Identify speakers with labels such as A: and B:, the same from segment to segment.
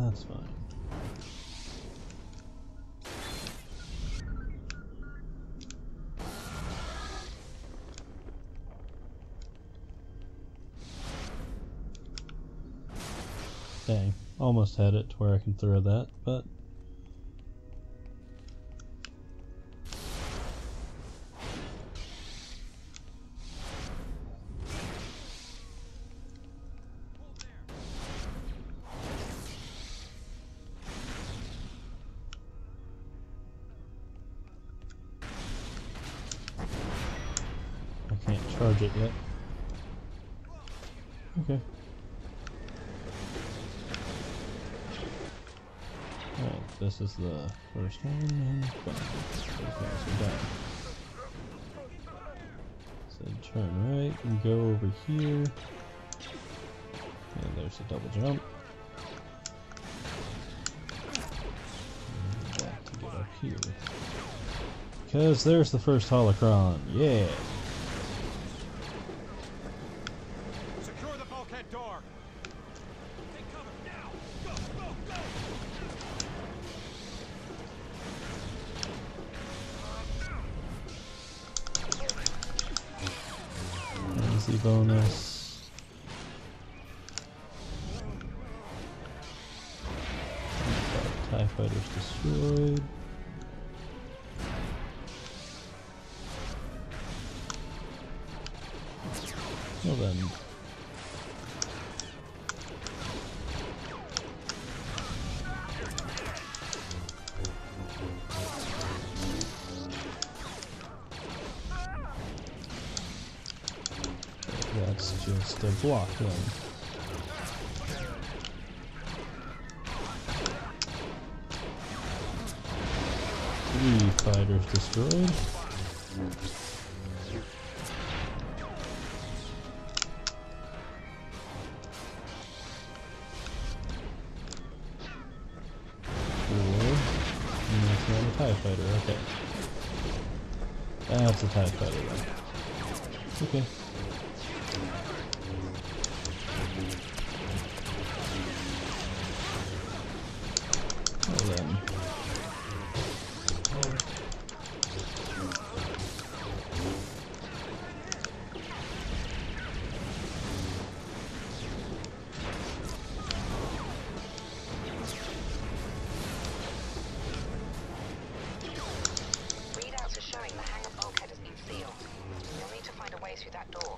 A: That's fine. Dang, almost had it to where I can throw that, but I can't charge it yet. Okay. Alright, this is the first one, and boom. Okay, so done. So turn right and go over here. And there's a double jump. And back to get up here. Because there's the first holocron, yeah!
B: Secure the bulkhead door. Take cover now. Go, go, go.
A: Easy bonus. TIE fighters destroyed. Well then. That's just a block then. Three fighters destroyed. And that's not a TIE fighter, okay. That's a TIE fighter then. Okay. Well then.
C: Readouts are showing the hangar bulkhead has been sealed. You'll need to find a way through that door.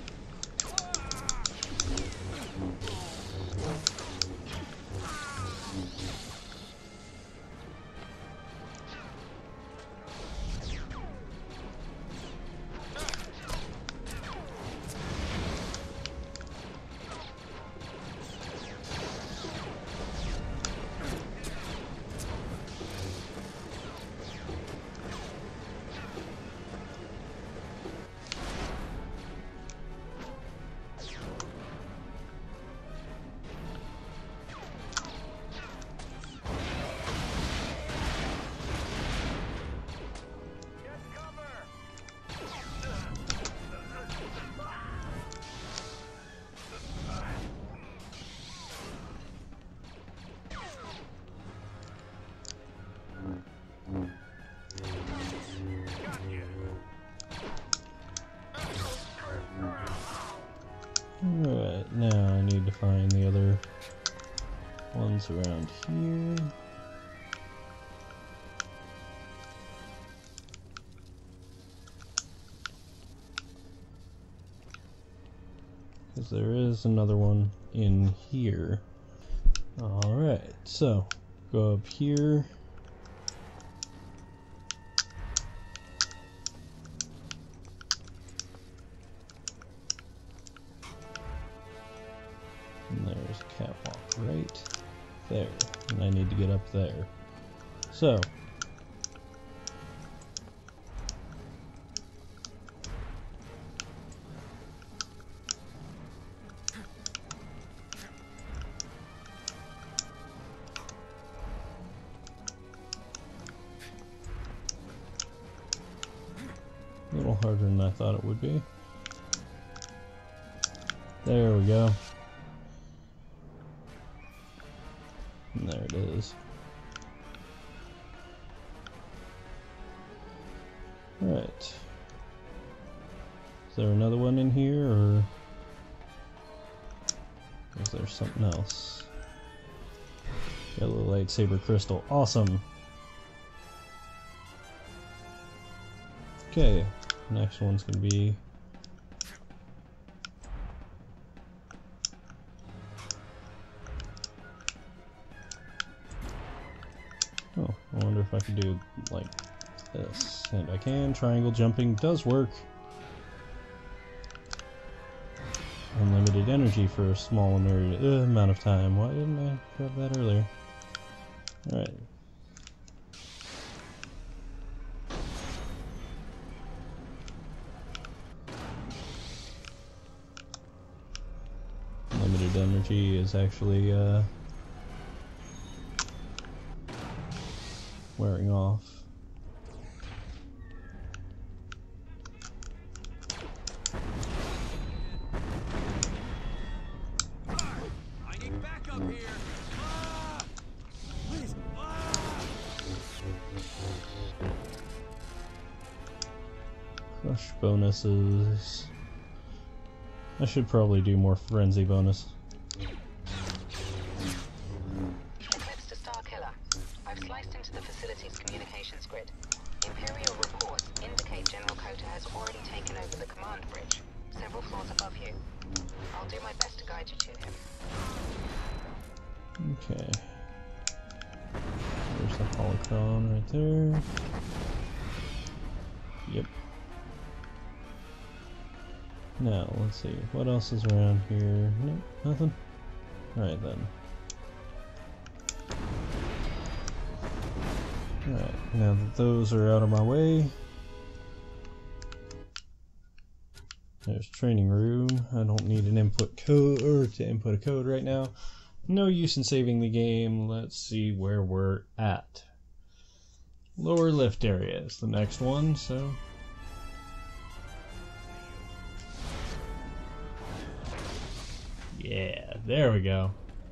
A: Alright, now I need to find the other ones around here. Because there is another one in here. Alright, so go up here. And there's a catwalk right there. And I need to get up there. So, a little harder than I thought it would be. There we go. And there it is. Alright. Is there another one in here, or is there something else? Got a little lightsaber crystal. Awesome! Okay, next one's gonna be... Oh, I wonder if I could do like this. And I can. Triangle jumping does work. Unlimited energy for a small amount of time. Why didn't I grab that earlier? Alright. Limited energy is actually wearing off.
B: I need backup here. Please.
A: Crush bonuses. I should probably do more frenzy bonus.
C: Eclipse to Star Killer. I've sliced into the facility's communications grid. Imperial reports indicate General Kota has already taken over the command bridge, several floors above you. I'll do my best to guide you to him.
A: Okay. There's the holocron right there. Yep. Now, let's see. What else is around here? Nope, nothing. Alright then. Alright, now that those are out of my way, there's training room. I don't need an input code or to input a code right now. No use in saving the game. Let's see where we're at. Lower lift area is the next one, so yeah, there we go.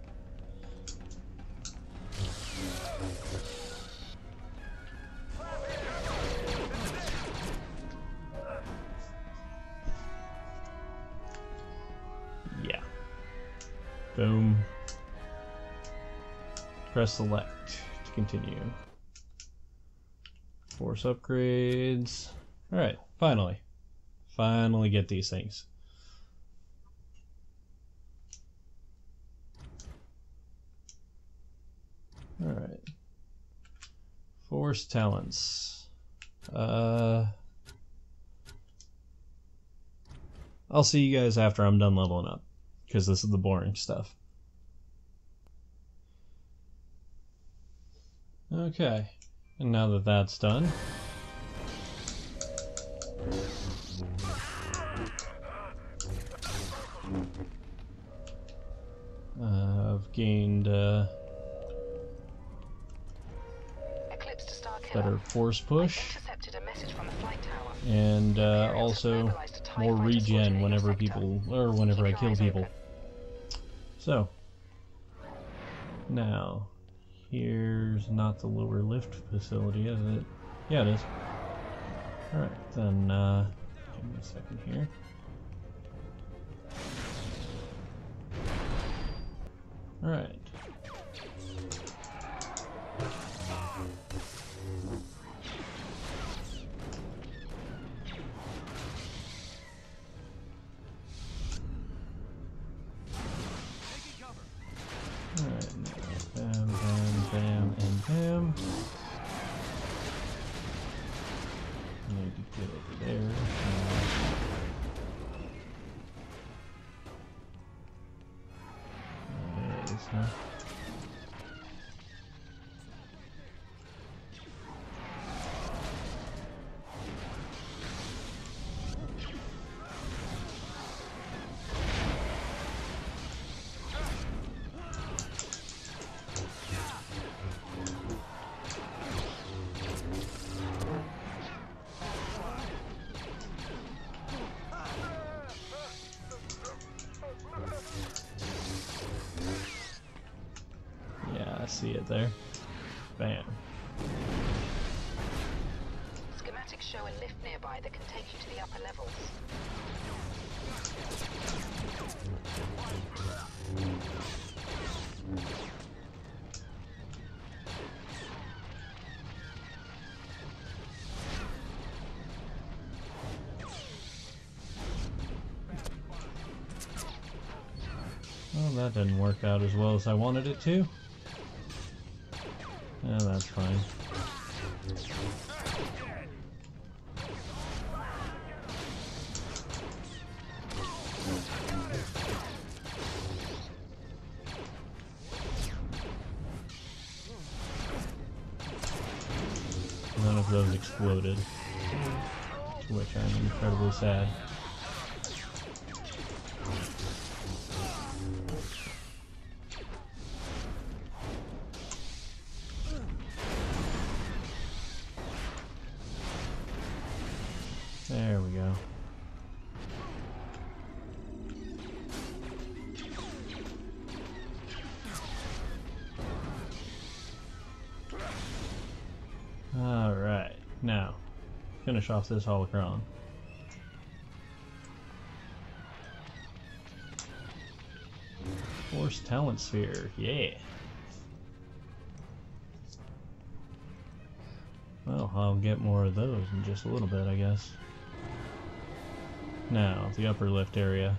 A: Yeah. Boom. Press select to continue. Force upgrades. Alright, finally. Finally get these things. Alright. Force talents. I'll see you guys after I'm done leveling up, because this is the boring stuff. Okay, and now that that's done, I've gained
C: Eclipse to Star Killer.
A: better force push,
C: Intercepted a message from the flight tower.
A: and also more regen whenever I kill people. So now here's not the lower lift facility, is it? Yeah, it is. Alright, then give me a second here. Alright. Alright, bam, bam, bam, and bam. I need to get over there. There it is, huh? see it there. Bam.
C: Schematics show a lift nearby that can take you to the upper levels.
A: Well, that didn't work out as well as I wanted it to. Yeah, that's fine. None of those exploded, to which I'm incredibly sad. There we go. Alright, now, finish off this holocron. Force Talent Sphere, yeah! Well, I'll get more of those in just a little bit, I guess. Now, the upper lift area.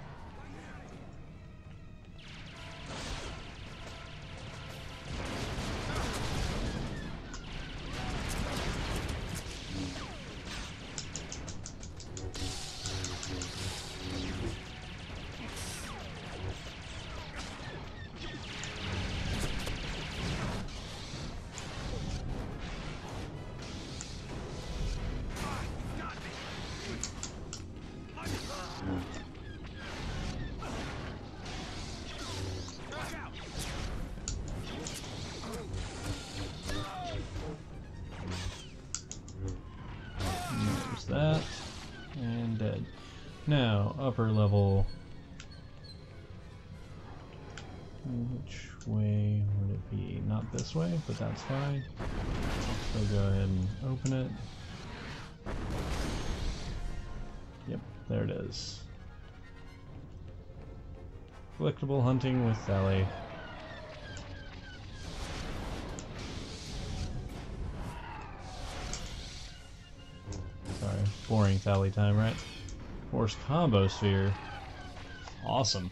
A: That and dead. Now upper level. Which way would it be? Not this way, but that's fine. So go ahead and open it. Yep, there it is. Collectible hunting with Thali. Boring Thali time, right? Force Combo Sphere. Awesome.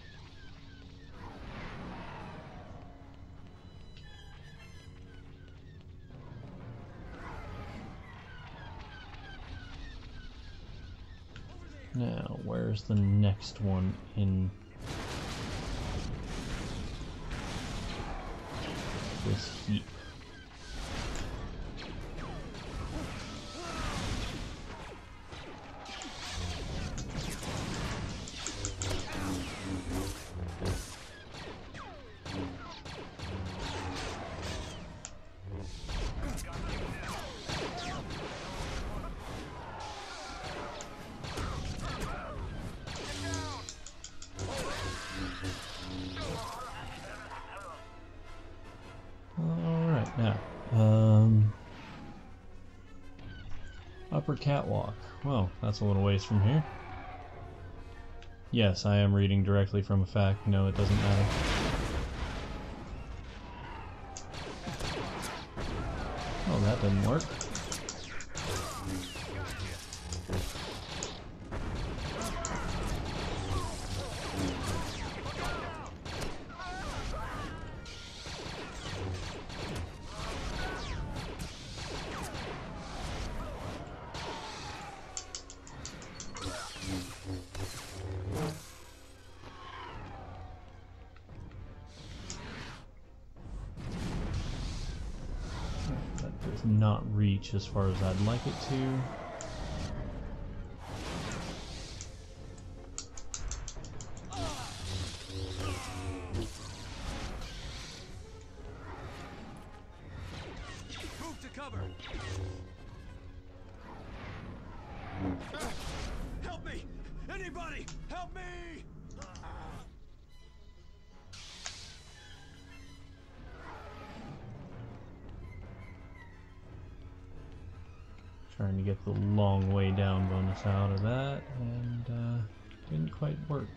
A: Now, where's the next one in this heap? Alright, now, upper catwalk. Well, that's a little ways from here. Yes, I am reading directly from a fact. No, it doesn't matter. Oh, that didn't work. Not reach as far as I'd like it to.
B: Move to cover. Help me! Anybody! Help me!
A: Trying to get the long way down bonus out of that, and didn't quite work.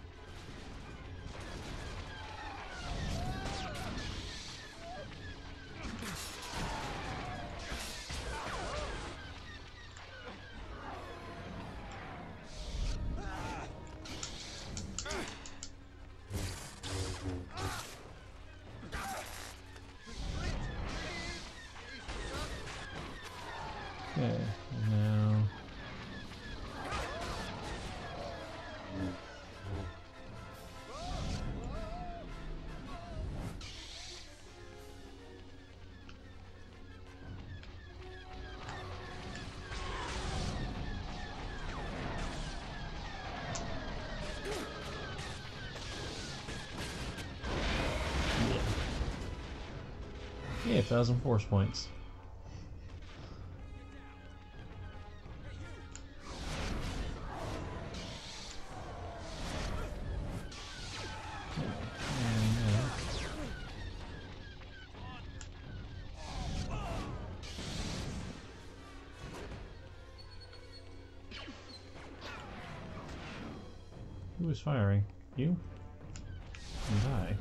A: Okay, now yeah, 1,000 force points. Who was firing? You? And I.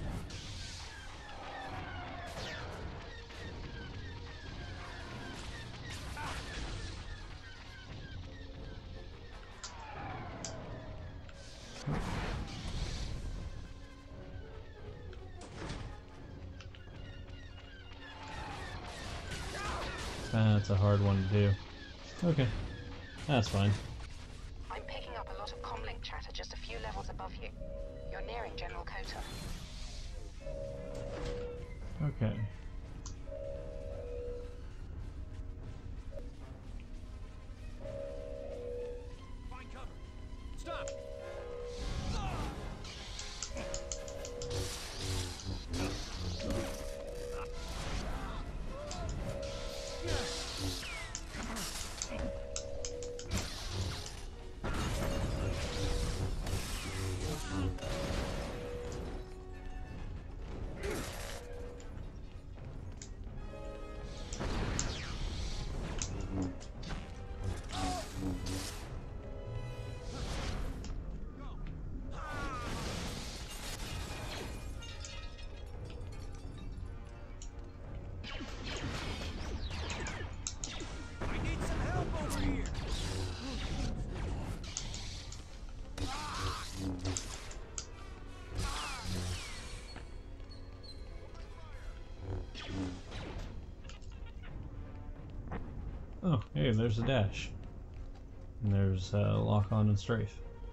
A: That's a hard one to do. Okay, that's fine.
C: I'm picking up a lot of comlink chatter just a few levels above you. You're nearing General Kota.
A: Okay.
B: Find cover. Stop!
A: Oh, hey, there's a dash. And there's lock on and strafe.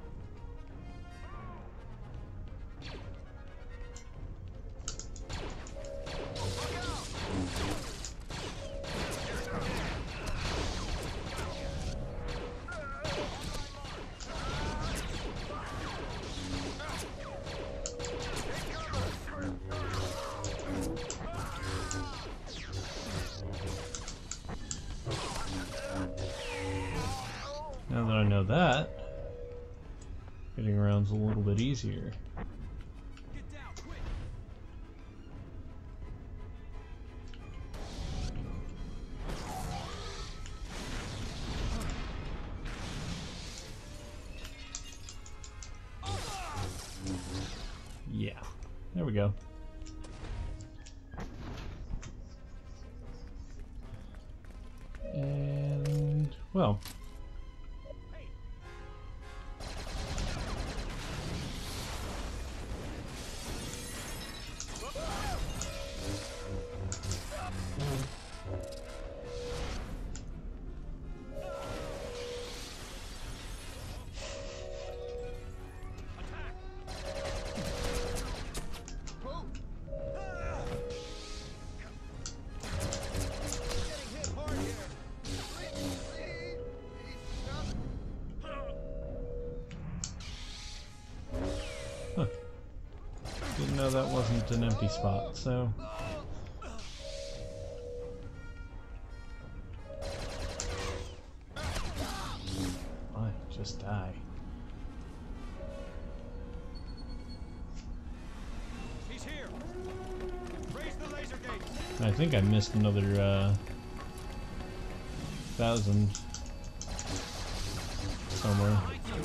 A: Now that I know that, getting around's a little bit easier.
B: Get down, quick!
A: Yeah, there we go. And, well, didn't know that wasn't an empty spot, so... Why? Just die.
B: He's here! Raise the laser gate!
A: I think I missed another, 1,000 somewhere.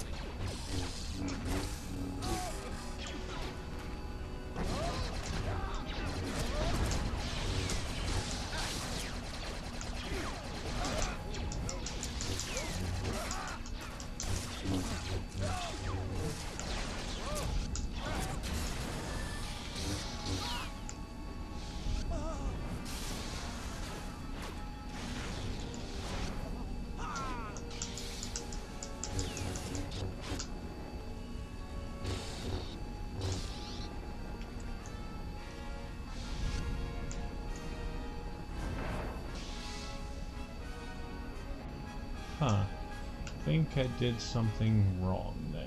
A: Huh. I think I did something wrong there.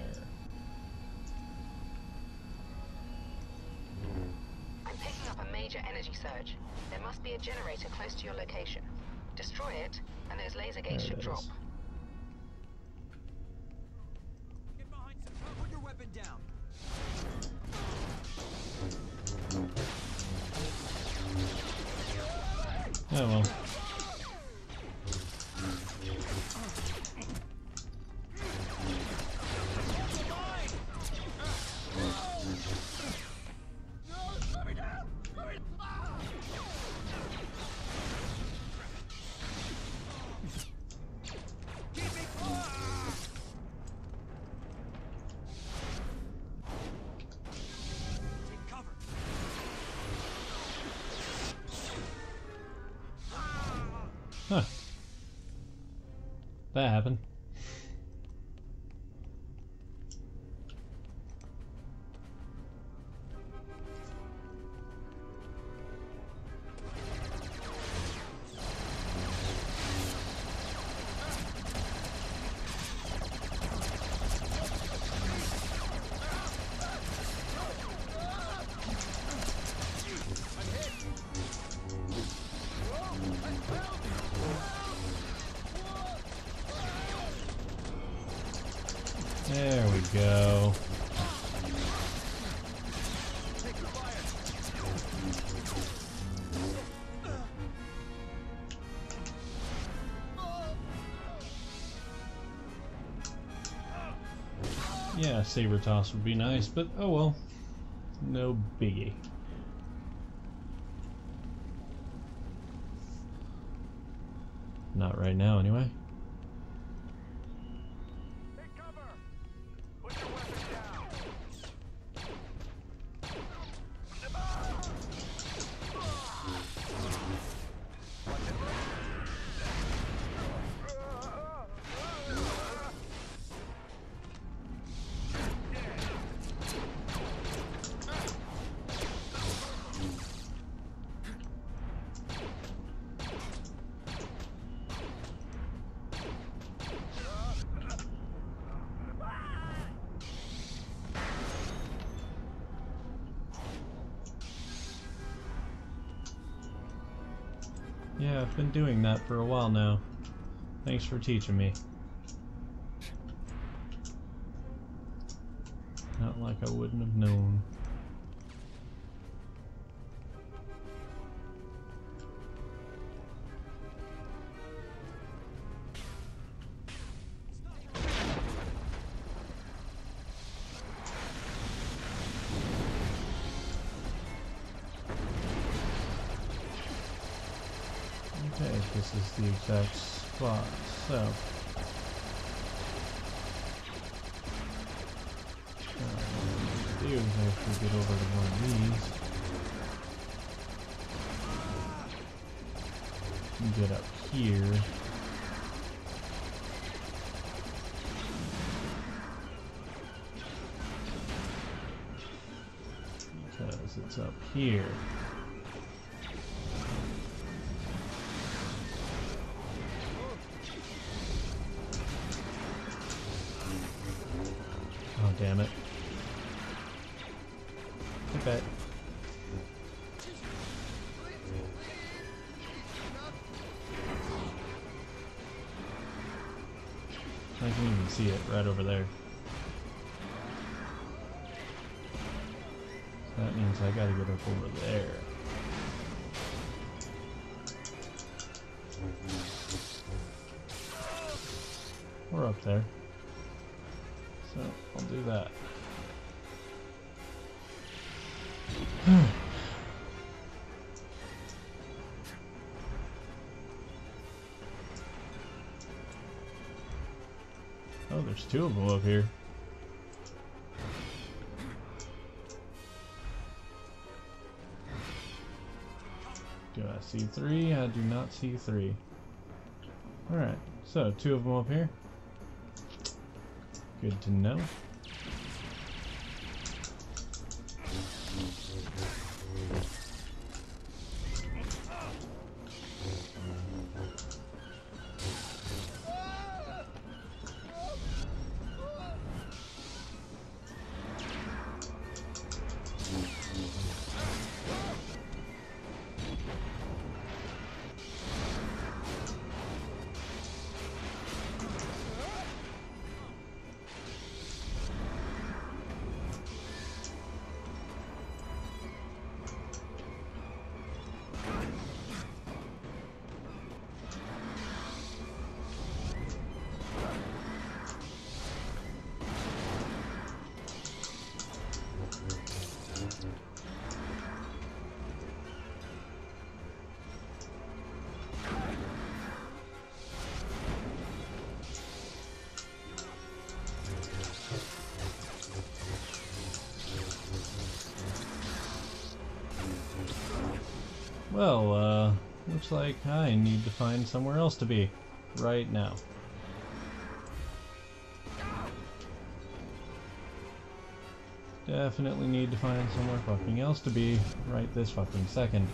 C: I'm picking up a major energy surge. There must be a generator close to your location. Destroy it, and those laser gates should drop.
B: Get behind some cover. Put your weapon down.
A: Oh well. Huh. That happened. There we go. Yeah, saber toss would be nice, but oh well. No biggie. Not right now, anyway. Yeah, I've been doing that for a while now. Thanks for teaching me. Not like I wouldn't have known. Okay, this is the exact spot, so what I do is actually get over to one of these and get up here. Because it's up here. Oh, damn it. I bet. I can even see it right over there. That means I gotta get up over there. We're up there. So I'll do that. Oh, there's two of them up here. Do I see three? I do not see three. Alright, so two of them up here. Good to know. Well, looks like I need to find somewhere else to be right now. Definitely need to find somewhere fucking else to be right this fucking second.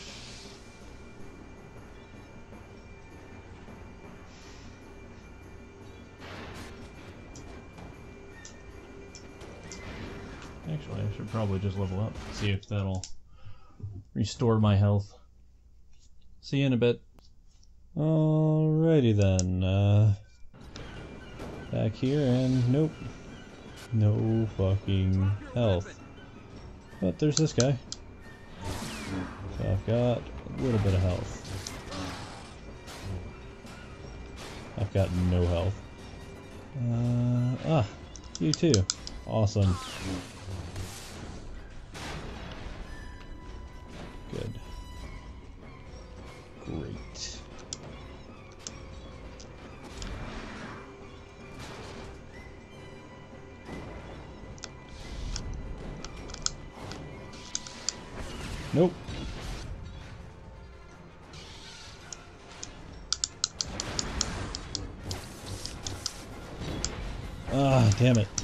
A: Actually, I should probably just level up, see if that'll restore my health. See you in a bit. Alrighty then, back here and nope. No fucking health. But there's this guy. So I've got a little bit of health. I've got no health. You too. Awesome. Good. Great. Nope. Ah, damn it.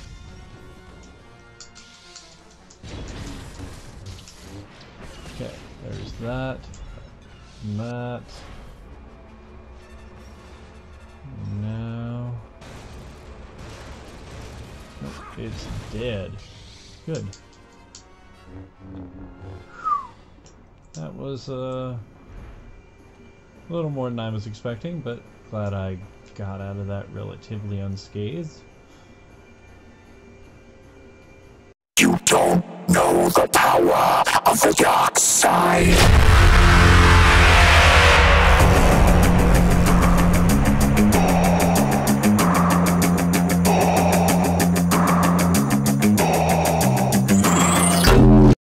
A: Okay, there's that. And that. And now. Nope, it's dead. Good. That was a little more than I was expecting, but glad I got out of that relatively unscathed.
D: You don't know the power of the dark.